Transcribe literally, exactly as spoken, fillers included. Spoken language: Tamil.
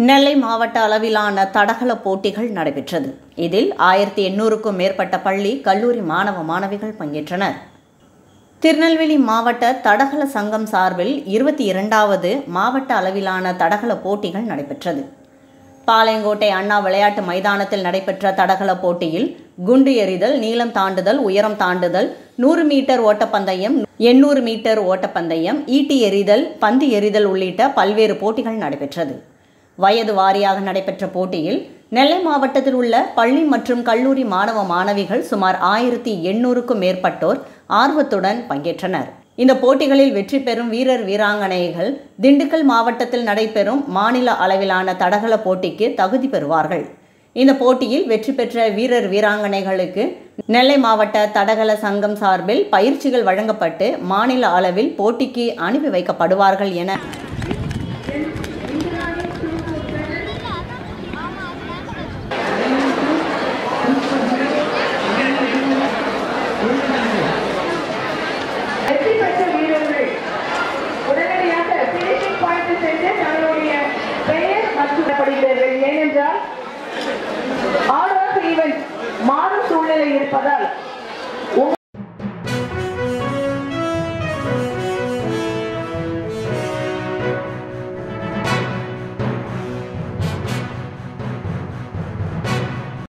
நெல்லை மாவட்ட அளவிலான தடகள போட்டிகள் நடைபெற்றது. இதில் ஆயிரத்தி எண்ணூறுக்கும் மேற்பட்ட பள்ளி, கல்லூரி மாணவ மாணவிகள் பங்கேற்றனர். திருநெல்வேலி மாவட்ட தடகள சங்கம் சார்பில் இருபத்தி இரண்டாவது மாவட்ட அளவிலான தடகள போட்டிகள் நடைபெற்றது. பாளையங்கோட்டை அண்ணா விளையாட்டு மைதானத்தில் நடைபெற்ற தடகள போட்டியில் குண்டு எறிதல், நீளம் தாண்டுதல், உயரம் தாண்டுதல், நூறு மீட்டர் ஓட்டப்பந்தயம், எண்ணூறு மீட்டர் ஓட்டப்பந்தயம், ஈட்டி எறிதல், பந்து எறிதல் உள்ளிட்ட பல்வேறு போட்டிகள் நடைபெற்றது. வயது வாரியாக நடைபெற்ற போட்டியில் நெல்லை மாவட்டத்தில் உள்ள பள்ளி மற்றும் கல்லூரி மாணவ மாணவிகள் சுமார் ஆயிரத்தி எண்ணூறுக்கும் மேற்பட்டோர் ஆர்வத்துடன் பங்கேற்றனர். இந்த போட்டிகளில் வெற்றி பெறும் வீரர் வீராங்கனைகள் திண்டுக்கல் மாவட்டத்தில் நடைபெறும் மாநில அளவிலான தடகள போட்டிக்கு தகுதி பெறுவார்கள். இந்த போட்டியில் வெற்றி பெற்ற வீரர் வீராங்கனைகளுக்கு நெல்லை மாவட்ட தடகள சங்கம் சார்பில் பயிற்சிகள் வழங்கப்பட்டு மாநில அளவில் போட்டிக்கு அனுப்பி வைக்கப்படுவார்கள் என